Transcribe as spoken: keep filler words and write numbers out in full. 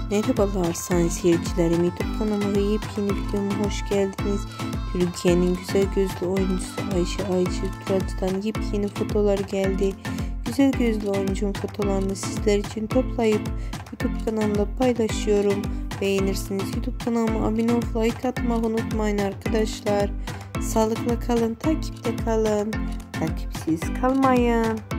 Merhabalar sayın seyircilerim, YouTube kanalıma yepyeni videoma hoş geldiniz. Türkiye'nin güzel gözlü oyuncusu Ayşe Aycı Turaç'tan yepyeni fotolar geldi. Güzel gözlü oyuncunun fotolarını sizler için toplayıp YouTube kanalımda paylaşıyorum. Beğenirsiniz YouTube kanalıma abone olup like atmayı unutmayın arkadaşlar. Sağlıkla kalın, takipte kalın, takipsiz kalmayın.